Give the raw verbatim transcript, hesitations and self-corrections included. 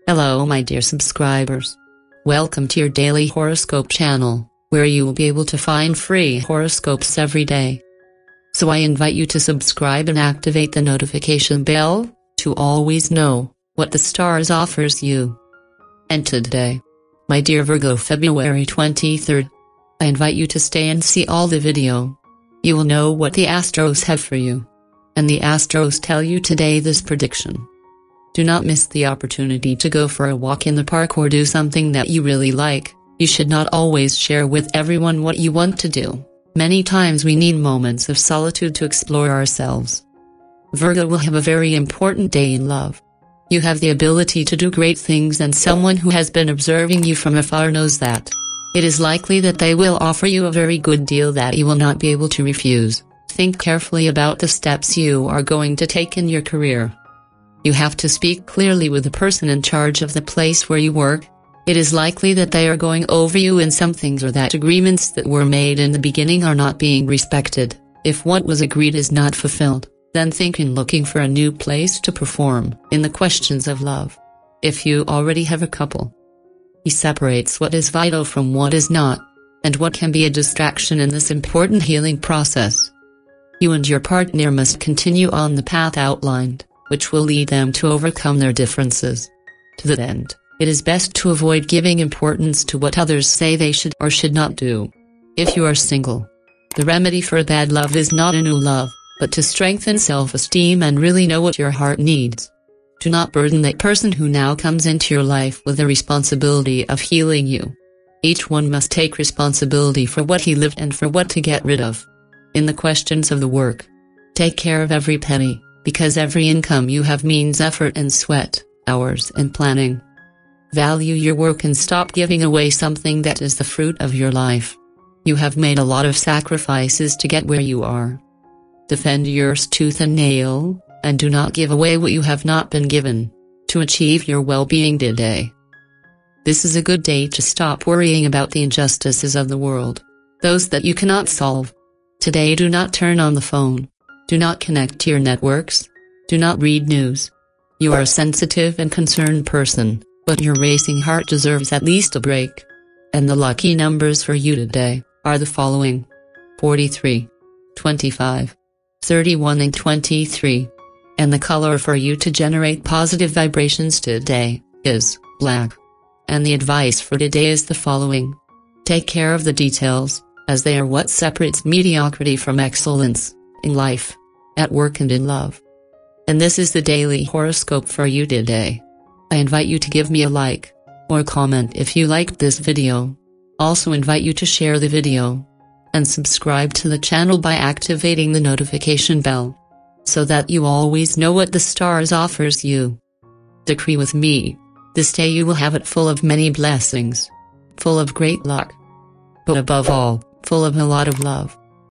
Hello my dear subscribers. Welcome to your daily horoscope channel, where you will be able to find free horoscopes every day. So I invite you to subscribe and activate the notification bell, to always know what the stars offers you. And today, my dear Virgo February twenty-third, I invite you to stay and see all the video. You will know what the Astros have for you. And the Astros tell you today this prediction. Do not miss the opportunity to go for a walk in the park or do something that you really like. You should not always share with everyone what you want to do. Many times we need moments of solitude to explore ourselves. Virgo will have a very important day in love. You have the ability to do great things, and someone who has been observing you from afar knows that. It is likely that they will offer you a very good deal that you will not be able to refuse. Think carefully about the steps you are going to take in your career. You have to speak clearly with the person in charge of the place where you work. It is likely that they are going over you in some things, or that agreements that were made in the beginning are not being respected. If what was agreed is not fulfilled, then think in looking for a new place to perform in the questions of love. If you already have a couple, he separates what is vital from what is not, and what can be a distraction in this important healing process. You and your partner must continue on the path outlined, which will lead them to overcome their differences. To that end, it is best to avoid giving importance to what others say they should or should not do. If you are single, the remedy for bad love is not a new love, but to strengthen self-esteem and really know what your heart needs. Do not burden that person who now comes into your life with the responsibility of healing you. Each one must take responsibility for what he lived and for what to get rid of. In the questions of the work, take care of every penny, because every income you have means effort and sweat, hours and planning. Value your work and stop giving away something that is the fruit of your life. You have made a lot of sacrifices to get where you are. Defend yours tooth and nail, and do not give away what you have not been given, to achieve your well-being today. This is a good day to stop worrying about the injustices of the world, those that you cannot solve. Today do not turn on the phone. Do not connect to your networks. Do not read news. You are a sensitive and concerned person, but your racing heart deserves at least a break. And the lucky numbers for you today are the following: forty-three, twenty-five, thirty-one and twenty-three. And the color for you to generate positive vibrations today is black. And the advice for today is the following: take care of the details, as they are what separates mediocrity from excellence, in life, at work and in love. And this is the daily horoscope for you today. I invite you to give me a like, or comment if you liked this video. Also invite you to share the video, and subscribe to the channel by activating the notification bell, so that you always know what the stars offers you. Decree with me, this day you will have it full of many blessings, full of great luck, but above all, full of a lot of love.